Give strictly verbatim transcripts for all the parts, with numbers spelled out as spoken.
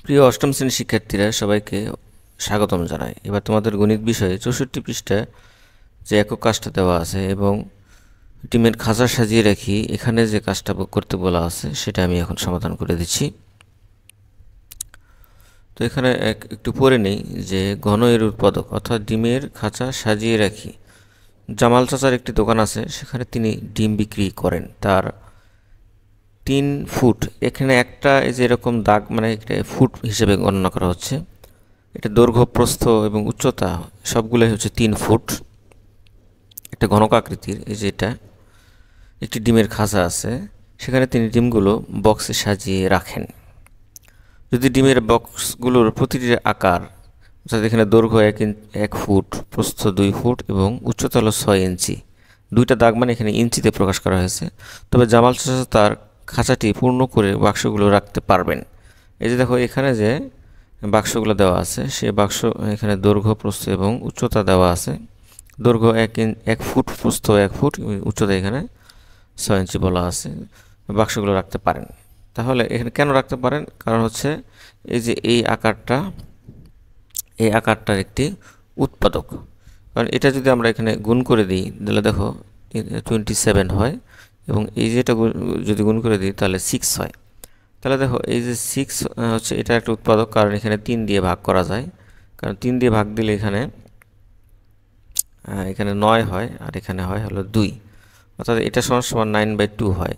প্রিয় অষ্টম শ্রেণীর শিক্ষার্থীরা, সবাইকে স্বাগতম জানাই। এবার তোমাদের গণিত বিষয়ে চৌষট্টি পৃষ্ঠায় যে একক কাজটা দেওয়া আছে এবং ডিমের খাঁচা সাজিয়ে রাখি, এখানে যে কাজটা করতে বলা আছে সেটা আমি এখন সমাধান করে দিচ্ছি। তো এখানে এক একটু পড়ে নেই যে ঘন এর উৎপাদক অর্থাৎ ডিমের খাঁচা সাজিয়ে রাখি। জামাল চাচার একটি দোকান আছে, সেখানে তিনি ডিম বিক্রি করেন। তার তিন ফুট, এখানে একটা এই যে এরকম দাগ, মানে একটা ফুট হিসেবে গণনা করা হচ্ছে। এটা দৈর্ঘ্য, প্রস্থ এবং উচ্চতা সবগুলোই হচ্ছে তিন ফুট। একটা ঘনক আকৃতির এই যে এটা একটি ডিমের খাঁচা আছে, সেখানে তিনি ডিমগুলো বক্সে সাজিয়ে রাখেন। যদি ডিমের বক্সগুলোর প্রতিটির আকার, অর্থাৎ এখানে দৈর্ঘ্য এক এক ফুট, প্রস্থ দুই ফুট এবং উচ্চতা হলো ছয় ইঞ্চি, দুইটা দাগ মানে এখানে ইঞ্চিতে প্রকাশ করা হয়েছে, তবে জামাল চাচা তার খাঁচাটি পূর্ণ করে বাক্সগুলো রাখতে পারবেন। এই যে দেখো এখানে যে বাক্সগুলো দেওয়া আছে, সে বাক্স এখানে দৈর্ঘ্য, প্রস্থ এবং উচ্চতা দেওয়া আছে। দৈর্ঘ্য এক এক ফুট, প্রস্থ এক ফুট, উচ্চতা এখানে ছয় ইঞ্চি বলা আছে। বাক্সগুলো রাখতে পারেন। তাহলে এখানে কেন রাখতে পারেন? কারণ হচ্ছে এই যে এই আকারটা, এই আকারটার একটি উৎপাদক। কারণ এটা যদি আমরা এখানে গুণ করে দিই, তাহলে দেখো টোয়েন্টি সেভেন হয়, এবং এই যেটা যদি গুণ করে দিই তাহলে সিক্স হয়। তাহলে দেখো এই যে সিক্স হচ্ছে এটা একটা উৎপাদক, কারণ এখানে তিন দিয়ে ভাগ করা যায়। কারণ তিন দিয়ে ভাগ দিলে এখানে এখানে নয় হয়, আর এখানে হয় হলো দুই, অর্থাৎ এটা সমান সমান নাইন বাই টু হয়।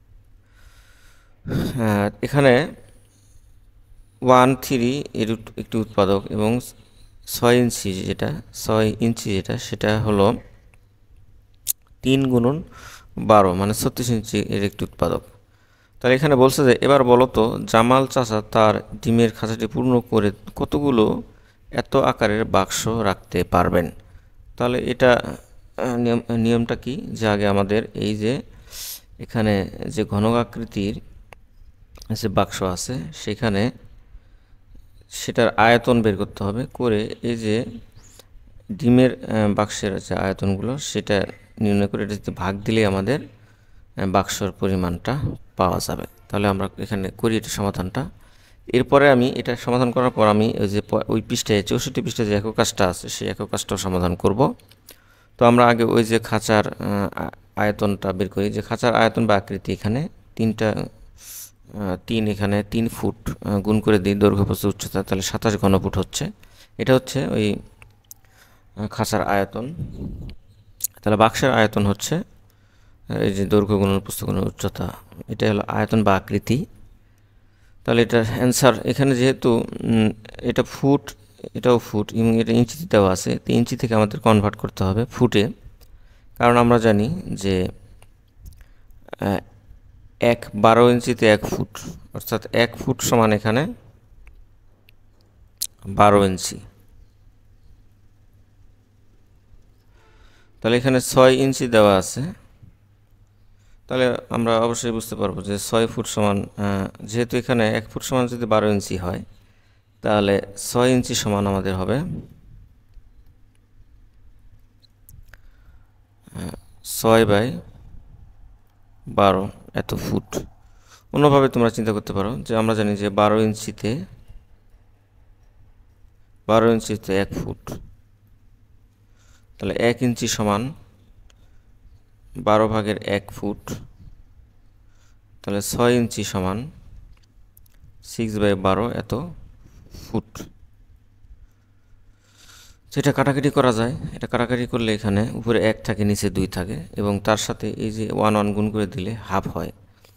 এখানে ওয়ান থ্রি এর একটি উৎপাদক এবং ছয় ইঞ্চি যেটা ছয় ইঞ্চি যেটা সেটা হলো তিন গুণন বারো, মানে ছত্রিশ ইঞ্চি এর একটি উৎপাদক। তাহলে এখানে বলছে যে এবার বলো তো জামাল চাচা তার ডিমের খাঁচাটি পূর্ণ করে কতগুলো এত আকারের বাক্স রাখতে পারবেন। তাহলে এটা নিয়ম নিয়মটা কি, যে আগে আমাদের এই যে এখানে যে ঘনক আকৃতির যে বাক্স আছে সেখানে সেটার আয়তন বের করতে হবে, করে এই যে ডিমের বাক্সের যে আয়তনগুলো সেটা নির্ণয় করে এটা যদি ভাগ দিলেই আমাদের বাক্সর পরিমাণটা পাওয়া যাবে। তাহলে আমরা এখানে করি এটা সমাধানটা। এরপরে আমি এটা সমাধান করার পর আমি ওই যে ওই পৃষ্ঠায় চৌষট্টি পৃষ্ঠায় যে একক কাজটা আছে সেই একক কাজটাও সমাধান করব। তো আমরা আগে ওই যে খাঁচার আয়তনটা বের করি, যে খাঁচার আয়তন বা আকৃতি এখানে তিনটা তিন এখানে তিন ফুট গুণ করে দিই দৈর্ঘ্য, প্রস্থ, উচ্চতা, তাহলে সাতাশ ঘনফুট হচ্ছে। এটা হচ্ছে ওই খাঁচার আয়তন। তাহলে বাক্সের আয়তন হচ্ছে এই যে দৈর্ঘ্য গুণন, প্রস্থ গুণন, উচ্চতা, এটা হলো আয়তন বা আকৃতি। তাহলে এটার অ্যান্সার এখানে যেহেতু এটা ফুট, এটাও ফুট এবং এটা ইঞ্চিতে দেওয়া আছে, তো ইঞ্চি থেকে আমাদের কনভার্ট করতে হবে ফুটে। কারণ আমরা জানি যে এক বারো ইঞ্চিতে এক ফুট, অর্থাৎ এক ফুট সমান এখানে বারো ইঞ্চি। তাহলে এখানে ছয় ইঞ্চি দেওয়া আছে, তাহলে আমরা অবশ্যই বুঝতে পারবো যে ছয় ফুট সমান, যেহেতু এখানে এক ফুট সমান যদি বারো ইঞ্চি হয়, তাহলে ছয় ইঞ্চি সমান আমাদের হবে ছয় বাই বারো এত ফুট। অন্যভাবে তোমরা চিন্তা করতে পারো যে আমরা জানি যে বারো ইঞ্চিতে বারো ইঞ্চিতে এক ফুট, তাহলে এক ইঞ্চি সমান বারো ভাগের এক ফুট, তাহলে ছয় ইঞ্চি সমান সিক্স বাই বারো এত ফুট। সেটা কাটাকাটি করা যায়, এটা কাটাকাটি করলে এখানে উপরে এক থাকে, নিচে দুই থাকে, এবং তার সাথে এই যে ওয়ান ওয়ান গুণ করে দিলে হাফ হয়,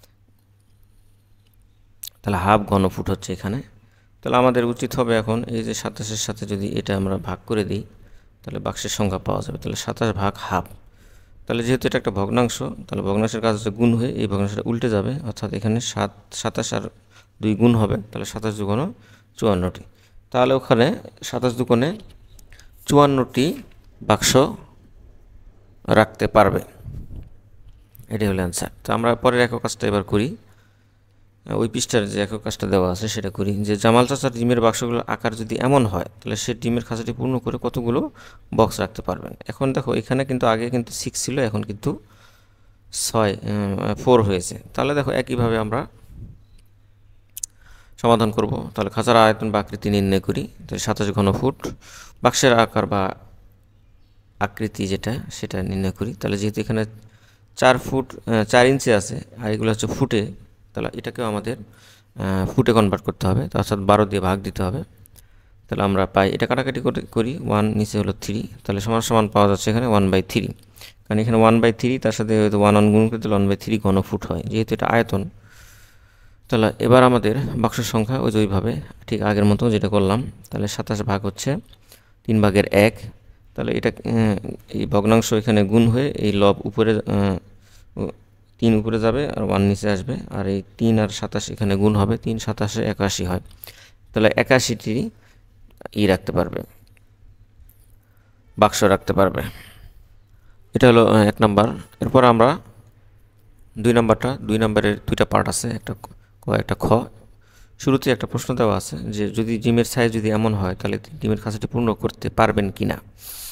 তাহলে হাফ ঘনফুট হচ্ছে এখানে। তাহলে আমাদের উচিত হবে এখন এই যে সাতাশের সাথে যদি এটা আমরা ভাগ করে দিই, তাহলে বাক্সের সংখ্যা পাওয়া যাবে। তাহলে সাতাশ ভাগ হাফ, তাহলে যেহেতু এটা একটা ভগ্নাংশ, তাহলে ভগ্নাংশের কাজ হচ্ছে গুণ হয়ে এই ভগ্নাংশটা উল্টে যাবে, অর্থাৎ এখানে সাত সাতাশ আর দুই গুণ হবে, তাহলে সাতাশ দুগুণ চুয়ান্নটি। তাহলে ওখানে সাতাশ দুগুণে চুয়ান্নটি বাক্স রাখতে পারবে। এটাই হলো অ্যান্সার। তো আমরা পরের একক কাজটা এবার করি। ওই পৃষ্ঠার যে একক কাজটা দেওয়া আছে সেটা করি, যে জামাল চাচার ডিমের বাক্সগুলোর আকার যদি এমন হয়, তাহলে সে ডিমের খাঁচাটি পূর্ণ করে কতগুলো বক্স রাখতে পারবেন। এখন দেখো এখানে কিন্তু আগে কিন্তু সিক্স ছিল, এখন কিন্তু ছয় ফোর হয়েছে। তাহলে দেখো একইভাবে আমরা সমাধান করব। তাহলে খাঁচার আয়তন বা আকৃতি নির্ণয় করি। তাহলে সাতাশ ঘনফুট, বাক্সের আকার বা আকৃতি যেটা সেটা নির্ণয় করি। তাহলে যেহেতু এখানে চার ফুট চার ইঞ্চি আছে আর এগুলো হচ্ছে ফুটে, তাহলে এটাকেও আমাদের ফুটে কনভার্ট করতে হবে, অর্থাৎ বারো দিয়ে ভাগ দিতে হবে। তাহলে আমরা পাই, এটা কাটাকাটি করি, ওয়ান নিচে হলো থ্রি, তাহলে সমান সমান পাওয়া যাচ্ছে এখানে ওয়ান বাই থ্রি, কারণ এখানে ওয়ান বাই থ্রি তার সাথে হয়তো ওয়ান ওয়ান গুণ করে দিলে ওয়ান বাই থ্রি ঘনফুট হয়, যেহেতু এটা আয়তন। তাহলে এবার আমাদের বাক্সের সংখ্যা ওই যে ওইভাবে ঠিক আগের মতো যেটা করলাম, তাহলে সাতাশ ভাগ হচ্ছে তিন ভাগের এক, তাহলে এটা এই ভগ্নাংশ এখানে গুণ হয়ে এই লব উপরে তিন উপরে যাবে আর ওয়ান নিচে আসবে, আর এই তিন আর সাতাশ এখানে গুণ হবে, তিন সাতাশে একাশি হয়, তাহলে একাশিটি ই রাখতে পারবে, বাক্স রাখতে পারবে। এটা হলো এক নাম্বার। এরপর আমরা দুই নাম্বারটা, দুই নাম্বারের দুইটা পার্ট আছে, একটা ক একটা খ। শুরুতে একটা প্রশ্ন দেওয়া আছে যে যদি ডিমের সাইজ যদি এমন হয় তাহলে ডিমের খাঁচাটি পূর্ণ করতে পারবেন কি না।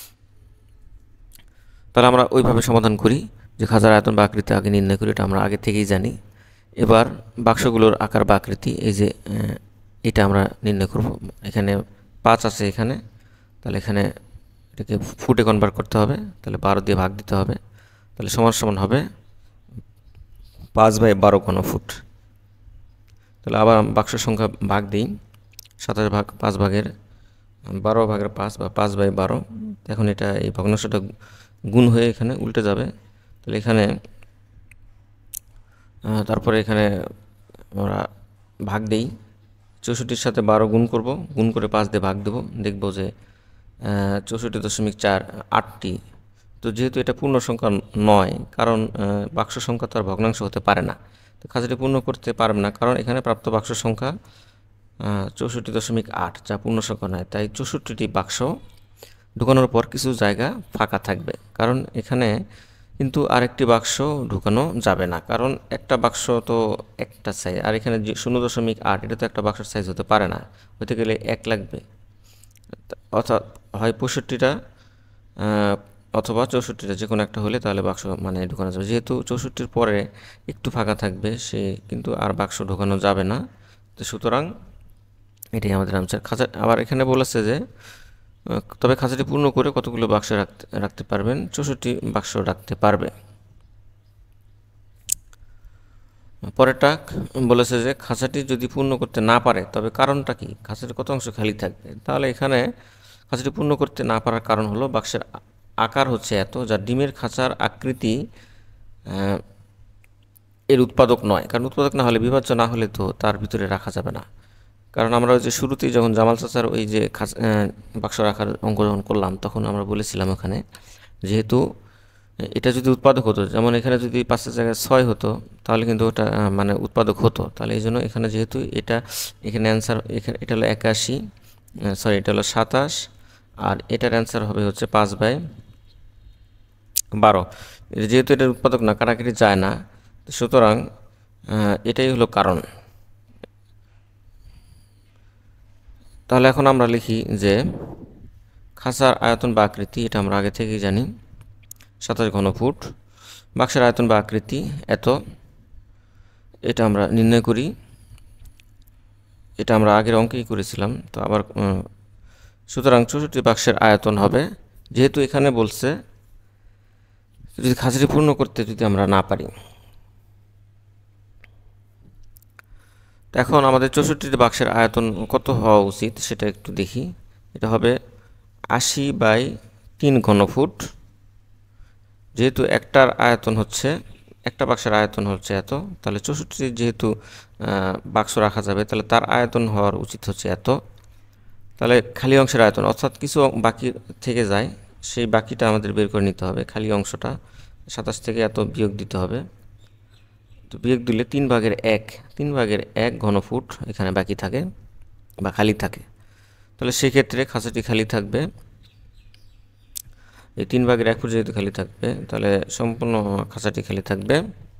তাহলে আমরা ওইভাবে সমাধান করি যে খাঁচার আয়তন বা আকৃতি আগে নির্ণয় করি, এটা আমরা আগে থেকেই জানি। এবার বাক্সগুলোর আকার বা আকৃতি এই যে এটা আমরা নির্ণয় করব। এখানে পাঁচ আছে এখানে, তাহলে এখানে এটাকে ফুটে কনভার্ট করতে হবে, তাহলে বারো দিয়ে ভাগ দিতে হবে, তাহলে সমান সমান হবে পাঁচ বাই বারো ঘনফুট। তাহলে আবার বাক্সের সংখ্যা ভাগ দিই, সাতাশ ভাগ পাঁচ ভাগের বারো ভাগের পাঁচ বা পাঁচ বাই বারো। এখন এটা এই ভগ্নাংশটা গুণ হয়ে এখানে উল্টে যাবে, তাহলে এখানে তারপরে এখানে আমরা ভাগ দিই, চৌষট্টির সাথে বারো গুণ করব, গুণ করে পাঁচ দিয়ে ভাগ দেবো, দেখব যে চৌষট্টি দশমিক চার আটটি। তো যেহেতু এটা পূর্ণ সংখ্যা নয়, কারণ বাক্স সংখ্যা তো আর ভগ্নাংশ হতে পারে না, তো খাঁচাটি পূর্ণ করতে পারবে না, কারণ এখানে প্রাপ্ত বাক্স সংখ্যা চৌষট্টি দশমিক আট, যা পূর্ণ সংখ্যা নয়। তাই চৌষট্টিটি বাক্স ঢুকানোর পর কিছু জায়গা ফাঁকা থাকবে, কারণ এখানে কিন্তু আরেকটি বাক্স ঢুকানো যাবে না, কারণ একটা বাক্স তো একটা সাইজ, আর এখানে শূন্য দশমিক আট এটা তো একটা বাক্সের সাইজ হতে পারে না, হতে গেলে এক লাগবে, অর্থাৎ হয় পঁয়ষট্টিটা অথবা চৌষট্টিটা যে কোনো একটা হলে তাহলে বাক্স মানে ঢোকানো যাবে। যেহেতু চৌষট্টির পরে একটু ফাঁকা থাকবে, সে কিন্তু আর বাক্স ঢোকানো যাবে না, তো সুতরাং এটাই আমাদের আনসার। খাঁচা আবার এখানে বলেছে যে তবে খাঁচাটি পূর্ণ করে কতগুলো বাক্স রাখতে রাখতে পারবেন, চৌষট্টি বাক্স রাখতে পারবে। পরেরটা বলেছে যে খাঁচাটি যদি পূর্ণ করতে না পারে তবে কারণটা কি, খাঁচাটির কত অংশ খালি থাকবে। তাহলে এখানে খাঁচাটি পূর্ণ করতে না পারার কারণ হলো বাক্সের আকার হচ্ছে এত, যা ডিমের খাঁচার আকৃতি এর উৎপাদক নয়, কারণ উৎপাদক না হলে বিভাজ্য না হলে তো তার ভিতরে রাখা যাবে না। কারণ আমরা ওই যে শুরুতেই যখন জামাল চাচার ওই যে বাক্স রাখার অঙ্ক যখন করলাম তখন আমরা বলেছিলাম ওখানে যেহেতু এটা যদি উৎপাদক হতো, যেমন এখানে যদি পাঁচের জায়গায় ছয় হতো তাহলে কিন্তু ওটা মানে উৎপাদক হতো, তাহলে এই জন্য এখানে যেহেতু এটা এখানে অ্যান্সার এখানে এটা হলো একাশি, সরি এটা হলো সাতাশ, আর এটার অ্যান্সার হবে হচ্ছে পাঁচ বাই বারো। যেহেতু এটার উৎপাদক না, কাটাকাটি যায় না, সুতরাং এটাই হলো কারণ। তাহলে এখন আমরা লিখি যে খাঁচার আয়তন বা আকৃতি, এটা আমরা আগে থেকেই জানি সাতাশ ঘনফুট, বাক্সের আয়তন বা আকৃতি এত, এটা আমরা নির্ণয় করি, এটা আমরা আগের অঙ্কেই করেছিলাম। তো আবার সুতরাং চৌষট্টি বাক্সের আয়তন হবে, যেহেতু এখানে বলছে যদি খাঁচাটি পূর্ণ করতে যদি আমরা না পারি। এখন আমাদের চৌষট্টি বাক্সের আয়তন কত হওয়া উচিত সেটা একটু দেখি। এটা হবে আশি বাই তিন ঘনফুট, যেহেতু একটার আয়তন হচ্ছে একটা বাক্সের আয়তন হচ্ছে এত, তাহলে চৌষট্টি যেহেতু বাক্স রাখা যাবে তাহলে তার আয়তন হওয়ার উচিত হচ্ছে এত। তাহলে খালি অংশের আয়তন অর্থাৎ কিছু বাকি থেকে যায়, সেই বাকিটা আমাদের বের করে নিতে হবে। খালি অংশটা সাতাশ থেকে এত বিয়োগ দিতে হবে, তো বিয়োগ দিলে তিন ভাগের এক তিন ভাগের এক ঘনফুট এখানে বাকি থাকে বা খালি থাকে। তাহলে সেক্ষেত্রে খাঁচাটি খালি থাকবে, এই তিন ভাগের এক ফুট যেহেতু খালি থাকবে তাহলে সম্পূর্ণ খাঁচাটি খালি থাকবে।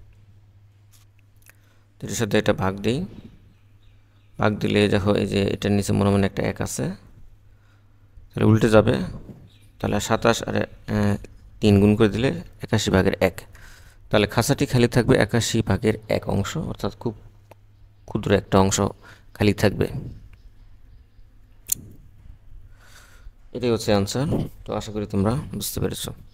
এটার সাথে এটা ভাগ দিই, ভাগ দিলে দেখো এই যে এটার নিচে মনে মনে একটা এক আছে, তাহলে উল্টে যাবে, তাহলে সাতাশ আর তিন গুণ করে দিলে একাশি ভাগের এক, তাহলে খাঁচাটি খালি থাকবে একাশি ভাগের এক অংশ, অর্থাৎ খুব ক্ষুদ্র একটা অংশ খালি থাকবে। এটাই হচ্ছে আনসার। তো আশা করি তোমরা বুঝতে পেরেছো।